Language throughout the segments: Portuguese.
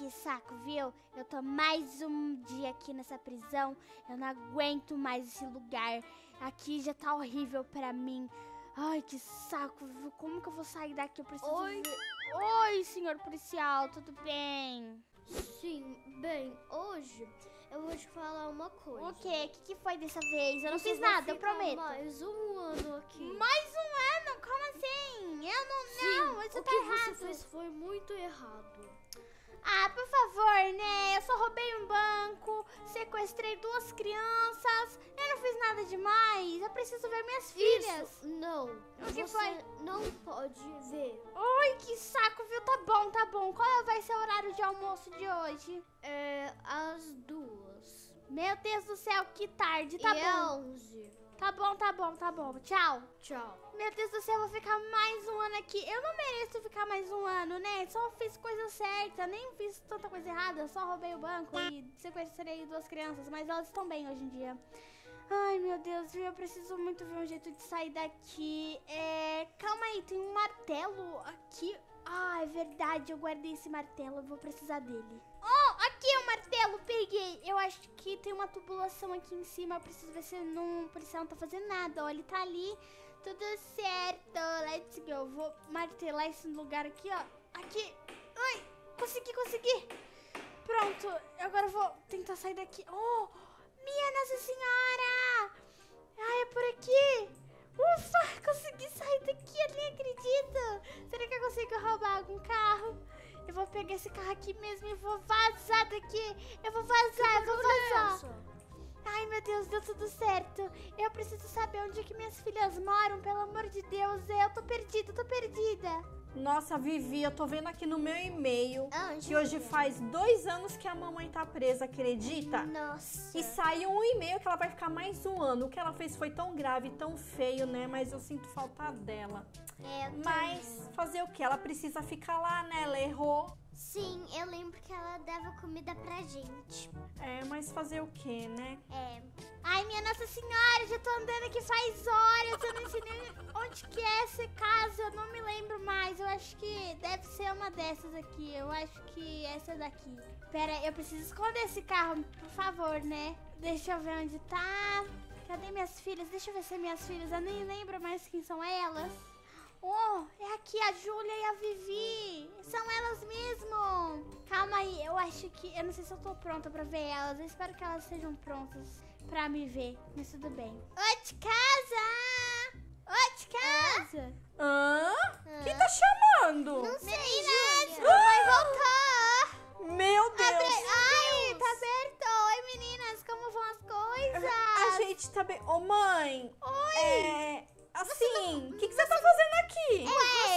que saco, viu? Eu tô mais um dia aqui nessa prisão. Eu não aguento mais esse lugar. Aqui já tá horrível pra mim. Ai, que saco, viu? Como que eu vou sair daqui? Eu preciso ver. Oi, senhor policial, tudo bem? Sim, bem, hoje eu vou te falar uma coisa. O quê? O que foi dessa vez? Eu não fiz nada, eu prometo. Mais um ano aqui. Mais um ano? Como assim? Eu não... Sim, não, isso o tá que errado. você fez foi muito errado. Ah, por favor, né? Eu só roubei um banco, sequestrei 2 crianças. Eu não fiz nada demais. Eu preciso ver minhas filhas. Isso, não. O que você foi? não pode ver. Ai, que saco, viu? Tá bom, tá bom. Qual vai ser o horário de almoço de hoje? Às 2. Meu Deus do céu, que tarde. Tá e bom. 11. Tá bom, tá bom, tá bom. Tchau. Tchau. Meu Deus do céu, eu vou ficar mais um ano aqui. Eu não mereço ficar mais um ano, né? Só fiz coisa certa, nem fiz tanta coisa errada. Só roubei o banco e sequestrei 2 crianças, mas elas estão bem hoje em dia. Ai, meu Deus, viu? Eu preciso muito ver um jeito de sair daqui. Calma aí, tem um martelo aqui. Ah, é verdade, eu guardei esse martelo, eu vou precisar dele. Oh, aqui é o martelo, peguei. Eu acho que tem uma tubulação aqui em cima, eu preciso ver se o policial não tá fazendo nada. Ó, ele tá ali, tudo certo, let's go. Eu vou martelar esse lugar aqui, ó. Aqui, ai, consegui. Pronto, agora eu vou tentar sair daqui. Oh, minha Nossa Senhora! Ai, é por aqui. Ufa, consegui sair daqui, eu nem acredito. Será que eu consigo roubar algum carro? Eu vou pegar esse carro aqui mesmo e vou vazar daqui. Eu vou vazar. Ai, meu Deus, deu tudo certo. Eu preciso saber onde é que minhas filhas moram, pelo amor de Deus. Eu tô perdida. Nossa, Vivi, eu tô vendo aqui no meu e-mail Onde? que hoje faz 2 anos que a mamãe tá presa, acredita? Nossa. E saiu um e-mail que ela vai ficar mais um ano. O que ela fez foi tão grave, tão feio, né? Mas eu sinto falta dela. Mas fazer o quê? Ela precisa ficar lá, né? Ela errou. Sim, eu lembro que ela dava comida pra gente. Mas fazer o quê, né? Ai, minha Nossa Senhora, já tô andando aqui faz horas. Eu não sei nem onde que é essa casa. Eu não me lembro mais. Eu acho que deve ser uma dessas aqui. Eu acho que essa daqui. Pera, eu preciso esconder esse carro, por favor, né? Deixa eu ver onde tá. Cadê minhas filhas? Deixa eu ver se é minhas filhas. Eu nem lembro mais quem são elas. Oh, é aqui a Júlia e a Vivi. São elas mesmo. Calma aí, eu acho que... Eu não sei se eu tô pronta pra ver elas. Eu espero que elas estejam prontas pra me ver. Mas tudo bem. Oi, de casa! Oi, de casa! Quem tá chamando? Não sei, Meninas, Júlia. mamãe voltou! Meu Deus! Ai, tá aberto! Oi, meninas, como vão as coisas? A gente tá bem... Ô, mãe! Oi! Assim, o que você tá fazendo aqui?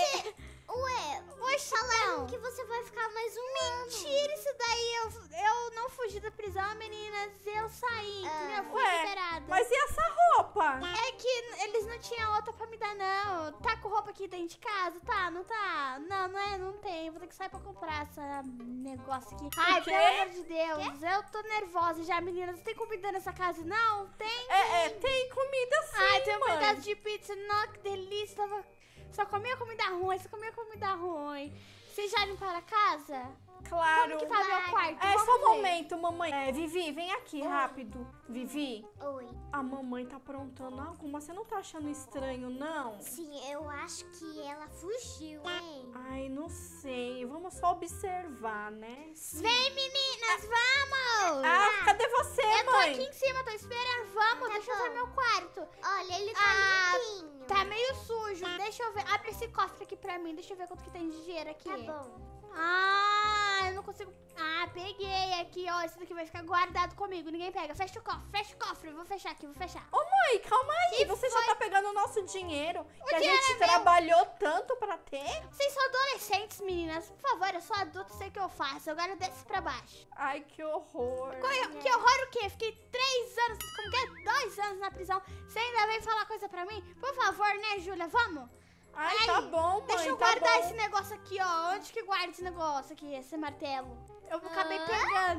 Falaram que você vai ficar mais um ano. Mentira, isso daí eu não fugi da prisão, meninas. Eu saí, entendeu? Fui liberada. Mas e essa roupa? É que eles não tinham outra pra me dar, não. Tá com roupa aqui dentro de casa? Tá, não tá? Não tem. Vou ter que sair pra comprar esse negócio aqui. Ai, quê? pelo amor de Deus. Eu tô nervosa já, meninas. Tem comida nessa casa? Não? Tem? Tem comida sim, Ai, tem um mãe. pedaço de pizza. Nossa, que delícia. Só comia comida ruim, Vocês já limparam a casa? Claro. Como que tá meu quarto? Só um Vamos ver. momento, mamãe. Vivi, vem aqui, rápido. Vivi, Oi. a mamãe tá aprontando algo, mas você não tá achando estranho, não? Sim, eu acho que ela fugiu, hein? Ai, não sei. Vamos só observar, né? Vem, meninas, vamos! Cadê você, Eu tô mãe? aqui em cima, tô esperando. Vamos, deixa eu ver meu quarto. Olha, ele tá limpinho. Tá meio sujo. Deixa eu ver. Abre esse cofre aqui pra mim. Deixa eu ver quanto que tem de dinheiro aqui. Tá bom. Eu não consigo... peguei aqui, ó. Esse daqui vai ficar guardado comigo. Ninguém pega. Fecha o cofre. Vou fechar aqui, Ô, mãe, calma aí. Você já tá pegando o nosso dinheiro que a dinheiro gente é meu. trabalhou tanto pra ter? Vocês são adolescentes, meninas. Por favor, eu sou adulta, sei o que eu faço. Agora desce pra baixo. Ai, que horror. Que horror o quê? Fiquei 3 anos, como que é? 2 anos na prisão. Você ainda vem falar coisa pra mim? Por favor, né, Júlia? Vamos? Ai, tá bom, mãe. Deixa eu tá guardar bom. esse negócio aqui, ó. Onde que guarda esse negócio aqui, esse martelo? Eu acabei pegando.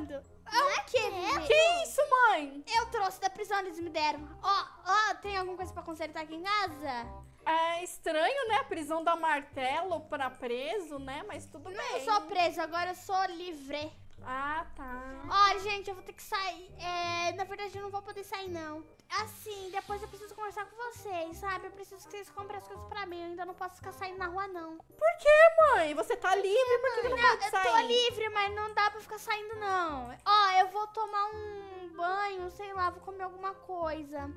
O quê, Vivi? Que isso, mãe? Eu trouxe da prisão, eles me deram. Ó, tem alguma coisa pra consertar aqui em casa? É estranho, né? A prisão dá martelo pra preso, né? Mas tudo Não, bem. eu sou preso, agora eu sou livre. Ah, tá. Olha, gente, eu vou ter que sair. Na verdade, eu não vou poder sair, não. Assim, depois eu preciso conversar com vocês, sabe? Eu preciso que vocês comprem as coisas pra mim. Eu ainda não posso ficar saindo na rua, não. Por que, mãe? Você tá livre? Por que não pode Eu sair? tô livre, mas não dá pra ficar saindo, não. Ó, eu vou tomar um banho, sei lá, vou comer alguma coisa.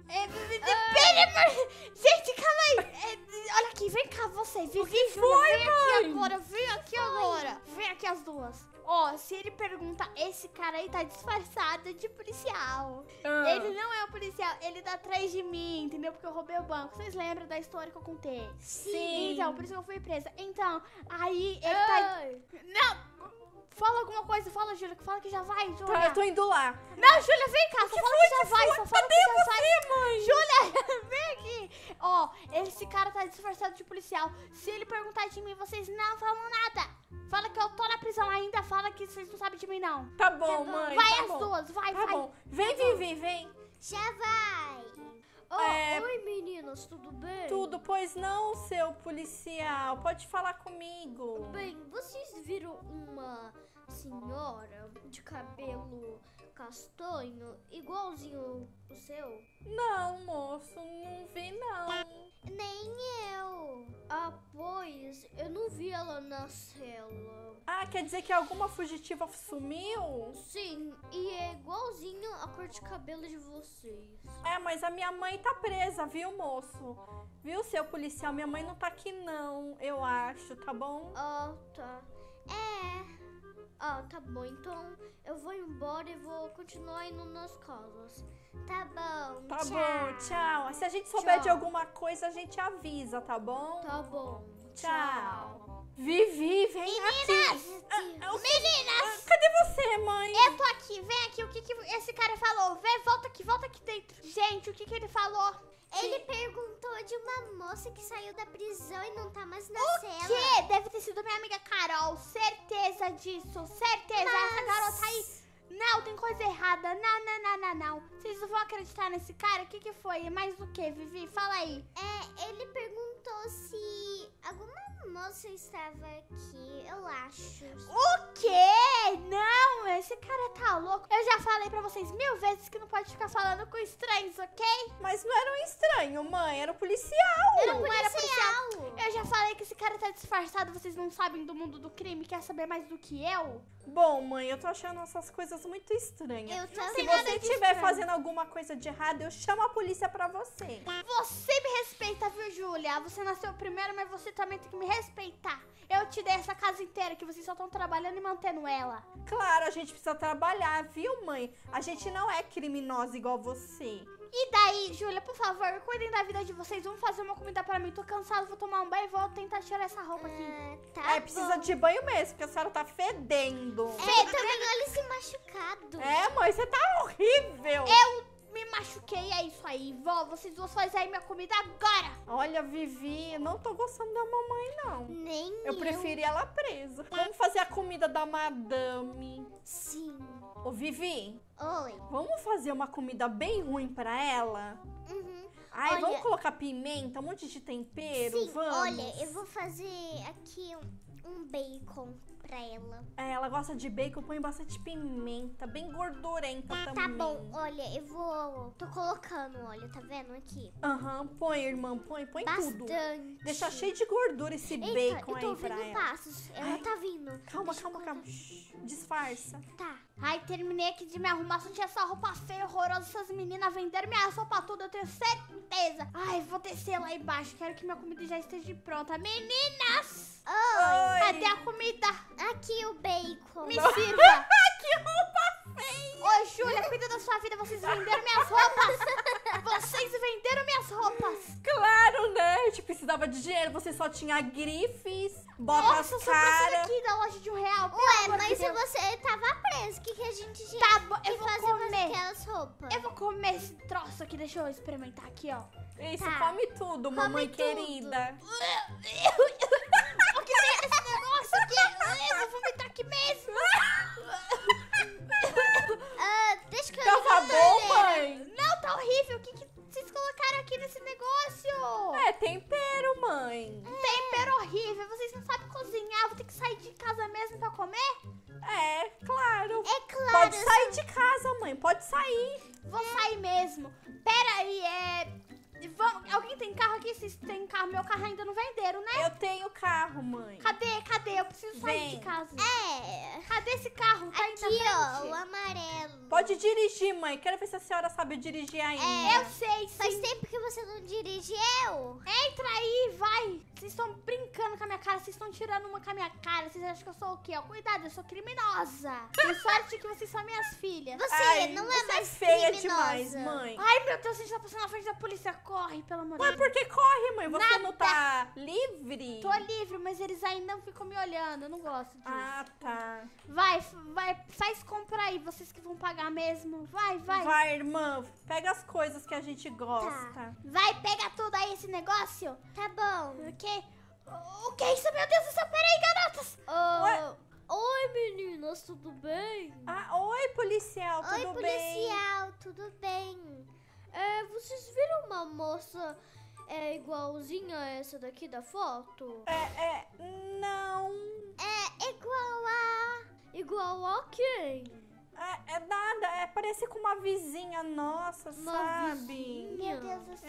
Gente, calma aí. Olha aqui, vem cá você. Vivi, Júlia, vem aqui agora. Vem aqui agora. Vem aqui as duas. Ó, se ele pergunta, esse cara aí tá disfarçado de policial. Ele não é o policial, ele tá atrás de mim, entendeu? Porque eu roubei o banco. Vocês lembram da história que eu contei? Sim. Então, por isso que eu fui presa. Então, aí ele tá... Não! Fala alguma coisa, fala, Júlia, fala que já vai, Júlia. Tá, eu tô indo lá. Não, Júlia, vem cá, só fala que já vai, só fala que já vai. Mãe? Júlia, vem aqui. Ó, esse cara tá disfarçado de policial. Se ele perguntar de mim, vocês não falam nada. Fala que eu tô na prisão ainda, fala que vocês não sabem de mim, não. Tá bom, mãe. Vai tá as bom. duas, vai, Tá vai. bom. Vem, Vivi, vem. Já vai. Oi, meninas, tudo bem? Tudo, pois não, seu policial. Pode falar comigo. Bem, vocês viram uma senhora de cabelo castanho, igualzinho o seu? Não, moço, não vi, não. Nem eu. Ah, pois, eu não vi ela na cela. Ah, quer dizer que alguma fugitiva sumiu? Sim, e é igualzinho a cor de cabelo de vocês. É, mas a minha mãe tá presa, viu, moço? Viu, seu policial? Minha mãe não tá aqui, não, eu acho, tá bom? Ah, tá. Ah, tá bom. Então eu vou embora e vou continuar indo nas casas. Tá bom. Tá tchau. bom, tchau. Se a gente souber Tchau. de alguma coisa, a gente avisa, tá bom? Tá bom. Tchau. Vivi, vem aqui. Meninas, Cadê você, mãe? eu tô aqui, vem aqui, o que esse cara falou? Vem, volta aqui dentro. Gente, o que ele falou? Ele perguntou de uma moça que saiu da prisão e não tá mais na cela. Que? Deve ter sido minha amiga Carol, certeza disso, certeza. Essa garota aí... Não, tem coisa errada. Não. Vocês não vão acreditar nesse cara? O que foi? Mais do que, Vivi? Fala aí. Ele perguntou se alguma moça estava aqui, eu acho. O quê? Não, esse cara tá louco. Eu já falei pra vocês 1000 vezes que não pode ficar falando com estranhos, ok? Mas não era um estranho, mãe, era um policial. Não era policial. Eu já falei que esse cara tá disfarçado, vocês não sabem do mundo do crime, quer saber mais do que eu? Bom, mãe, eu tô achando essas coisas muito estranhas. Eu Se também. você estiver fazendo alguma coisa de errado, eu chamo a polícia pra você. Você me respeita, viu, Júlia? Você nasceu primeiro, mas você também tem que me respeitar. Eu te dei essa casa inteira, que vocês só estão trabalhando e mantendo ela. Claro, a gente precisa trabalhar, viu, mãe? A gente não é criminosa igual você. E daí, Júlia, por favor, cuidem da vida de vocês. Vamos fazer uma comida pra mim. Tô cansada, vou tomar um banho e vou tentar tirar essa roupa aqui. Tá Precisa bom. de banho mesmo, porque a senhora tá fedendo. Também olha esse machucado. Mãe, você tá horrível. Me machuquei, é isso aí. Vó, vocês duas fazem aí minha comida agora. Olha, Vivi, eu não tô gostando da mamãe, não. Nem Eu preferi ela presa. Vamos fazer a comida da madame. Sim. Ô, Vivi, Oi. vamos fazer uma comida bem ruim pra ela? Uhum. Ai, Olha- vamos colocar pimenta, um monte de tempero, Sim, vamos? olha, eu vou fazer aqui um bacon pra ela. Ela gosta de bacon, põe bastante pimenta, bem gordurenta Tá também. bom, olha, eu vou... Tô colocando, olha, tá vendo aqui? Aham, põe, irmã, põe tudo. Bastante. Deixa cheio de gordura esse Eita, bacon eu tô aí pra ouvindo ela. passos. Ela Ai. tá vindo. Calma, Deixa eu calma. colocar. Shhh, disfarça. Tá. Ai, terminei aqui de me arrumar. Só tinha essa roupa feia, horrorosa. Essas meninas venderam minha roupa toda, eu tenho certeza. Ai, vou descer lá embaixo. Quero que minha comida já esteja pronta. Meninas! Oi. Cadê a comida? Aqui o bacon. Me sirva! Que roupa feia! Ô, Júlia, cuida da sua vida. Vocês venderam minhas roupas. Vocês venderam minhas roupas. Claro, né? A gente precisava de dinheiro, você só tinha grifes, botas Nossa, eu só preciso caras. aqui da loja de R$1. pelo Ué, amor mas de se Deus. você tava preso, o que a gente tinha Tá bom, que eu vou fazer com comer. aquelas roupas? Eu vou comer esse troço aqui. Deixa eu experimentar aqui, ó. Isso, Tá. come tudo, mamãe tudo. querida. O que tem esse negócio aqui? Eu vou vomitar aqui mesmo. de casa, mãe. Pode sair. Vou sair mesmo. Pera aí, alguém tem carro aqui? Vocês têm carro? Meu carro ainda não venderam, né? Eu tenho carro, mãe. Cadê? Eu preciso sair de casa. É. Cadê esse carro? Tá aí na Aqui, ó, frente? o amarelo. Pode dirigir, mãe. Quero ver se a senhora sabe dirigir ainda. Eu sei, sim. Faz tempo que você não dirige eu. Entra aí, vai. Vocês estão brincando com a minha cara. Vocês estão tirando uma com a minha cara. Vocês acham que eu sou o quê? Ó, cuidado, eu sou criminosa. Tenho sorte que vocês são minhas filhas. Você Ai, não é você mais feia criminosa. demais, mãe. Ai, meu Deus, a gente tá passando na frente da polícia. Corre, pelo amor de Mas Deus. por que corre, mãe? Você Nada. não tá livre? Tô livre, mas eles ainda ficam me olhando. Eu não gosto disso. Ah, tá. Vai, faz compra aí. Vocês que vão pagar mesmo. Vai. Vai, irmã. Pega as coisas que a gente gosta. Vai, pega tudo aí, esse negócio. Tá bom. O que é isso, meu Deus do céu? Peraí, garotas. Ué? Oi, meninas, tudo bem? Ah, oi, policial. Oi, Tudo bem? policial, tudo bem? Vocês viram uma moça igualzinha a essa daqui da foto? Não. É igual a... Igual a quem? É nada. Parece com uma vizinha nossa, Uma sabe? vizinha? Meu Deus do céu.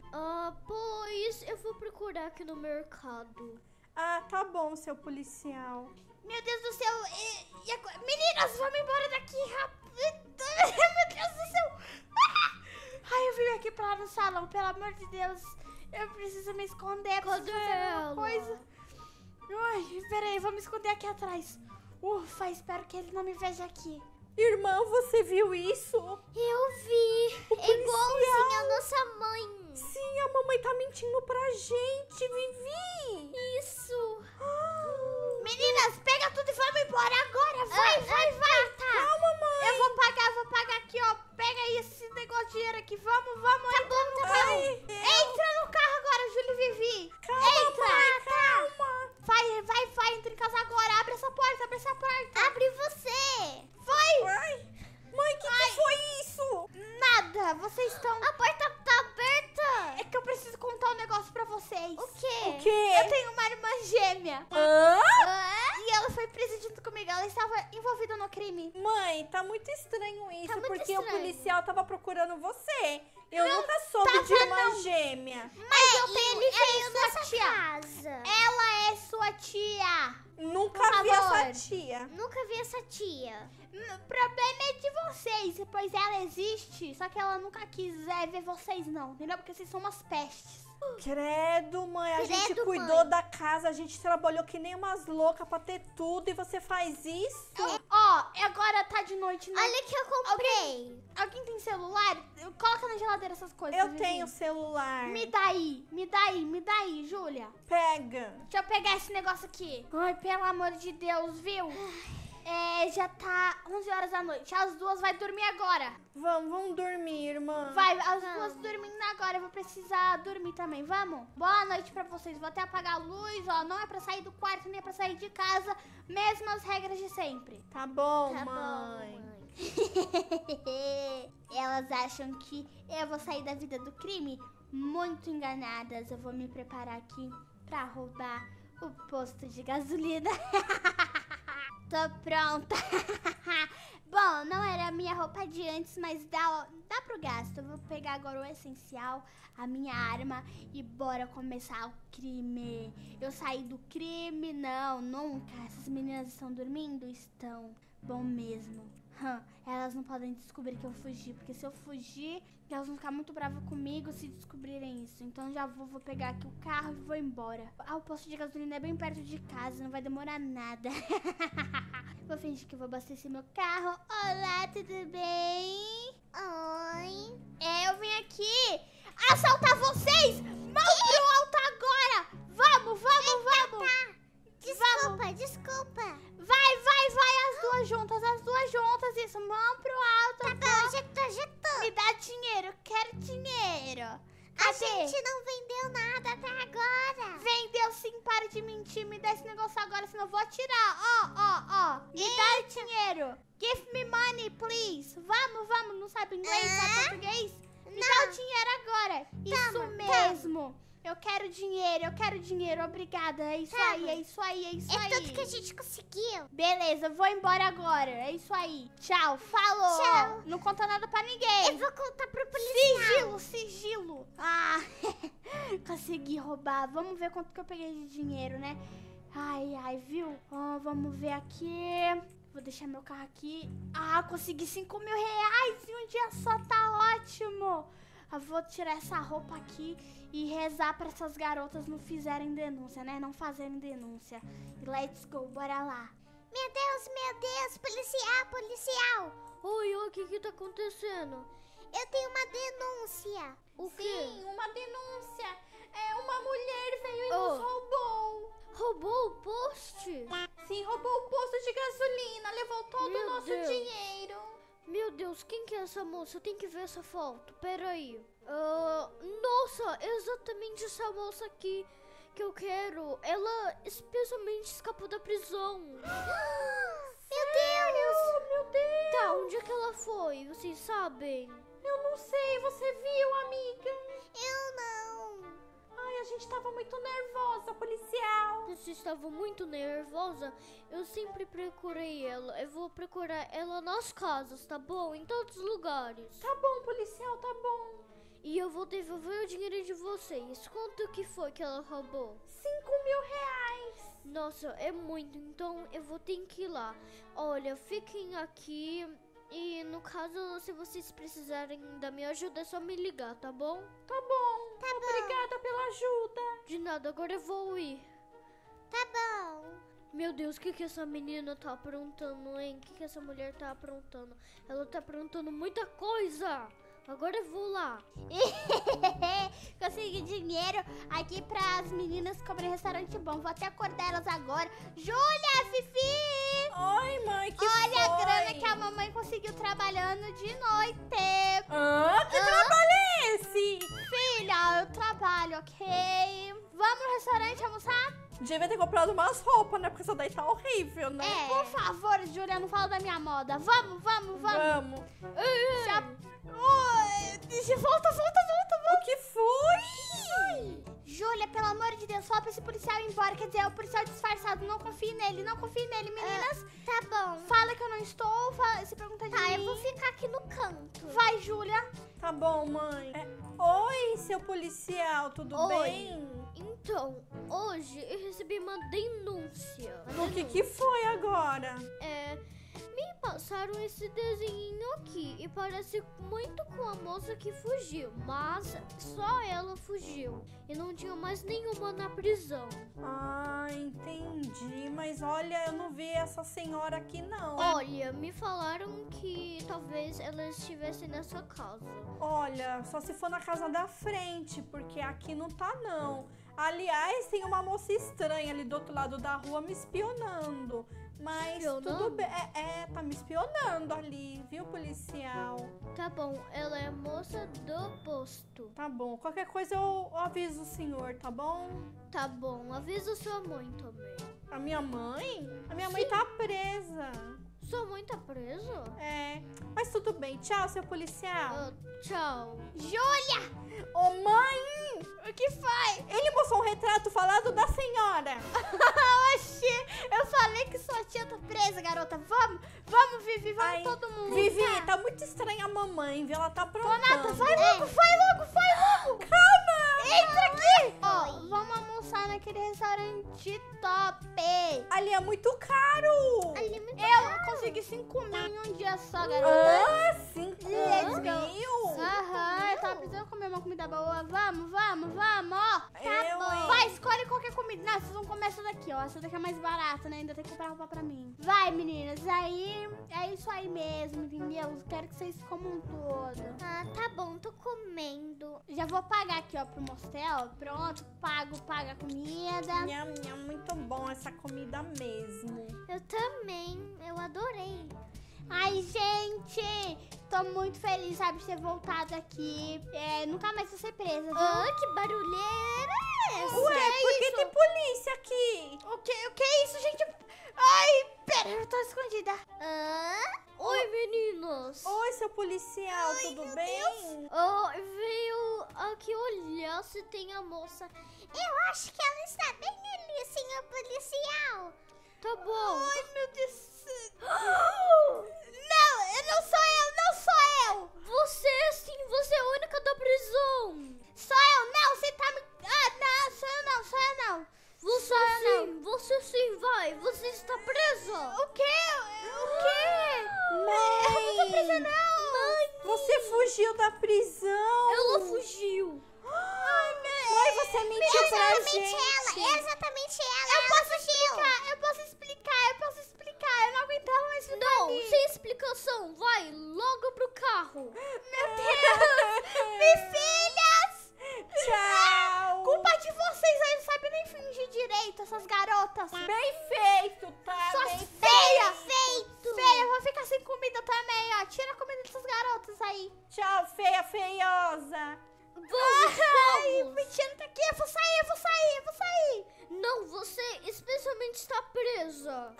Pois eu vou procurar aqui no mercado. Ah, tá bom, seu policial. Meu Deus do céu. Meninas, vamos embora daqui rápido. Meu Deus do céu. Ai, eu vim aqui pra lá no salão, pelo amor de Deus. Eu preciso me esconder. Cadê Preciso fazer alguma ela? coisa. Ai, peraí, vou me esconder aqui atrás. Ufa, espero que ele não me veja aqui. Irmã, você viu isso? Eu vi. É igualzinho a nossa mãe. Sim, a mamãe tá mentindo pra gente, Vivi. Isso. Meninas, pega tudo e vamos embora agora. Vai. Calma, mãe. Eu vou pagar aqui, ó. Pega aí esse negócio de dinheiro aqui. Vamos. Tá bom. Ai, Entra no carro agora, Júlia e Vivi. calma, Entra. mãe, calma. Vai, entra em casa agora. Abre essa porta. Abre você. Foi. Ai, mãe, que foi isso? Nada, vocês estão... A porta tá aberta. É que eu preciso contar um negócio pra vocês. O quê? O quê? Eu tenho uma irmã gêmea. Hã? E ela foi presa junto comigo. Ela estava envolvida no crime. Mãe, tá muito estranho isso, muito porque o estranho. policial tava procurando você. Eu nunca soube tava, de irmã não. gêmea. Mas eu tenho... Ele ela veio é sua nessa tia. casa. Ela é sua tia. Nunca Por vi favor. essa tia. Nunca vi essa tia. O problema é de vocês, pois ela existe, só que ela nunca quis ver vocês não, entendeu? Porque vocês são umas pestes. Credo, mãe, a gente Credo, cuidou mãe. da casa, a gente trabalhou que nem umas loucas pra ter tudo e você faz isso? Ó, agora tá de noite, né? Olha que eu comprei. Alguém tem celular? Coloca na geladeira essas coisas. Eu Vivi. tenho celular. Me dá aí, Júlia. Pega. Deixa eu pegar esse negócio aqui. Ai, pelo amor de Deus, viu? Já tá 11 horas da noite. As duas vai dormir agora. Vamos dormir, irmã. Vai, as duas dormindo agora. Eu vou precisar dormir também, vamos? Boa noite pra vocês. Vou até apagar a luz, ó. Não é pra sair do quarto, nem é pra sair de casa. Mesmas regras de sempre. Tá bom, Tá mãe. bom, mãe. Elas acham que eu vou sair da vida do crime? Muito enganadas. Eu vou me preparar aqui pra roubar o posto de gasolina. Tô pronta. Bom, não era a minha roupa de antes, mas dá pro gasto. Eu vou pegar agora o essencial, a minha arma e bora começar o crime. Eu saí do crime? Não, nunca. Essas meninas estão dormindo? Estão. Bom mesmo. Elas não podem descobrir que eu fugi, porque se eu fugir, elas vão ficar muito bravas comigo se descobrirem isso. Então já vou pegar aqui o carro e vou embora. O posto de gasolina é bem perto de casa, não vai demorar nada. Vou fingir que vou abastecer meu carro. Olá, tudo bem? Oi. Eu vim aqui assaltar vocês! Mão pro alto agora! Vamos! Desculpa. Vai, as duas juntas, isso, mão pro alto. Tá bom, já tô. Me dá dinheiro, eu quero dinheiro. A Cadê? gente não vendeu nada até agora. Vendeu sim, para de mentir, me dá esse negócio agora, senão eu vou atirar. Ó, me dá dinheiro. Give me money, please. Vamos, não sabe inglês, sabe português? Me dá o dinheiro agora. Isso mesmo. Eu quero dinheiro, obrigada. É isso aí, é isso aí, é isso aí. É tudo que a gente conseguiu. Beleza, vou embora agora. É isso aí. Tchau, falou. Tchau. Não conta nada pra ninguém. Eu vou contar pro policial. Sigilo. Ah, consegui roubar. Vamos ver quanto que eu peguei de dinheiro, né? Ai, viu? Vamos ver aqui. Vou deixar meu carro aqui. Ah, consegui 5 mil reais em um dia só, tá ótimo. Eu vou tirar essa roupa aqui e rezar pra essas garotas não fizerem denúncia, né? Não fazerem denúncia. Let's go, bora lá. Meu Deus, policial. Oi, o que tá acontecendo? Eu tenho uma denúncia. O quê? Sim, uma denúncia. Uma mulher veio e nos roubou. Roubou o poste? Sim, roubou o posto de gasolina, levou todo o nosso dinheiro. Meu Deus, quem que é essa moça? Eu tenho que ver essa foto. Peraí. Nossa, exatamente essa moça aqui que eu quero. Ela especialmente escapou da prisão. Meu Deus. Tá, onde é que ela foi? Vocês sabem? Eu não sei, você viu, amiga? Eu não. Ai, a gente tava muito nervosa, policial. Você estava muito nervosa? Eu sempre procurei ela. Eu vou procurar ela nas casas, tá bom? Em todos os lugares. Tá bom, policial, tá bom. E eu vou devolver o dinheiro de vocês. Quanto que foi que ela roubou? 5 mil reais. Nossa, é muito. Então eu vou ter que ir lá. Olha, fiquem aqui. E no caso, se vocês precisarem da minha ajuda, é só me ligar, tá bom? Tá bom. Obrigada pela ajuda. De nada, agora eu vou ir. Tá bom. Meu Deus, o que essa menina tá aprontando, hein? O que essa mulher tá aprontando? Ela tá aprontando muita coisa. Agora eu vou lá. Consegui dinheiro aqui pras meninas comerem restaurante bom. Vou até acordar elas agora. Júlia, Fifi! Oi, mãe, que Olha a foi? grana que a mamãe conseguiu trabalhando de noite. Que trabalho é esse? Filha, eu trabalho, ok? Vamos no restaurante almoçar? Devia ter comprado umas roupas, né? Porque essa daí tá horrível, né? Por favor, Júlia, não fala da minha moda. Vamos. Vamos. Oi, volta. O que foi? Júlia, pelo amor de Deus, fala pra esse policial ir embora. Quer dizer, é o policial disfarçado. Não confie nele, meninas. Tá bom. Fala que eu não estou, se pergunta de Tá, mim. eu vou ficar aqui no canto. Vai, Júlia. Tá bom, mãe. Oi, seu policial, tudo Oi. bem? Então, hoje eu recebi uma denúncia. O que foi agora? Me passaram esse desenho aqui e parece muito com a moça que fugiu, mas só ela fugiu e não tinha mais nenhuma na prisão. Ah, entendi. Mas olha, eu não vi essa senhora aqui, não. Olha, me falaram que talvez ela estivesse nessa casa. Olha, só se for na casa da frente, porque aqui não tá, não. Aliás, tem uma moça estranha ali do outro lado da rua me espionando. Mas Espionando? tudo bem. Tá me espionando ali, viu, policial? Tá bom, ela é moça do posto. Tá bom. Qualquer coisa eu aviso o senhor, tá bom? Tá bom, avisa sua mãe também. A minha mãe? A minha mãe tá presa. Sua mãe tá presa? Mas tudo bem. Tchau, seu policial. Tchau. Júlia! Ô, mãe! O que foi? Ele mostrou um retrato falado da senhora. Oxi, eu falei que sua tia tá presa, garota. Vamos, Vivi, vamos Ai, todo mundo. Vivi, tá muito estranha a mamãe, viu? Ela tá aprontando. Renata, vai logo. Calma! Entra aqui. Ó, vamos almoçar naquele restaurante top. Ali é muito caro. Eu consegui 5 mil em um dia só, garota. 5 Let's go. mil? Aham, eu tava precisando comer uma comida boa. Vamos, ó. Tá bom. Vai, escolhe qualquer comida. Não, vocês vão comer essa daqui, ó. Essa daqui é mais barata, né? Ainda tem que comprar roupa pra mim. Vai, meninas. Aí, é isso aí mesmo, entendeu? Eu quero que vocês comam tudo. Ah, tá bom, tô comendo. Já vou pagar aqui, ó, pro Mostel. Pronto, paga a comida. Nham, nham, muito bom essa comida mesmo. Eu também, eu adorei. Ai, gente, tô muito feliz, sabe, de ter voltado aqui. Nunca mais vou ser presa, viu? Que barulheira é essa? Ué, por que tem polícia aqui? O que é isso, gente? Ai, pera, eu tô escondida. Oi, meninos. Oi, seu policial, tudo bem? Veio aqui olhar se tem a moça. Eu acho que ela está bem ali, senhor policial. Tá bom. Ai, meu Deus. Não, não sou eu, não sou eu. Você sim, você é a única da prisão. Sou eu não, você tá me... Ah, não, sou eu não, sou eu não. Você sim, vai. Você está presa. O quê? O quê? Mãe! Eu não tô presa não. Mãe, Você fugiu da prisão! ela fugiu. Ai, Mãe, você mentiu pra gente! Exatamente ela. Eu posso explicar. Eu não aguentava mais ficar Não, ali. sem explicação. Vai logo pro carro. Meu Deus. Minhas filhas. Tchau! Culpa de vocês aí, não sabe nem fingir direito, essas garotas. Bem feito, tá? Suas Bem feias. Feito. Feia, eu vou ficar sem comida também, ó. Tira a comida dessas garotas aí. Tchau, feia, feiosa! Ai, Vamos. mentira, tá aqui. Eu vou sair. Não, você especialmente está presa.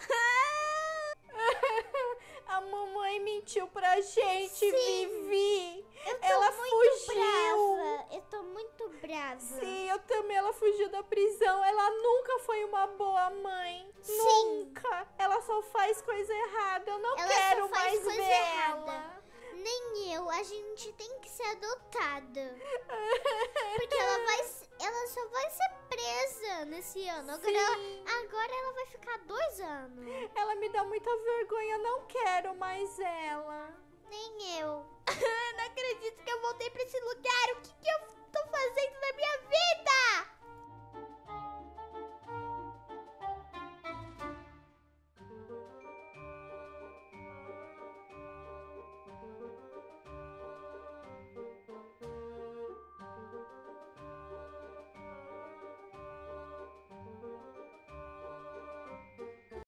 A mamãe mentiu pra gente, Sim. Vivi! Eu tô Ela muito fugiu! brava. Eu tô muito brava. Sim, eu também. Ela fugiu da prisão. Ela nunca foi uma boa mãe. Sim. Nunca. Ela só faz coisa errada. Eu não Ela quero só faz mais coisa ver errada. ela. Nem eu, a gente tem que ser adotada. Porque ela só vai ser presa nesse ano. Agora ela vai ficar 2 anos. Ela me dá muita vergonha. Eu não quero mais ela. Nem eu. Eu não acredito que eu voltei pra esse lugar. O que eu tô fazendo na minha vida?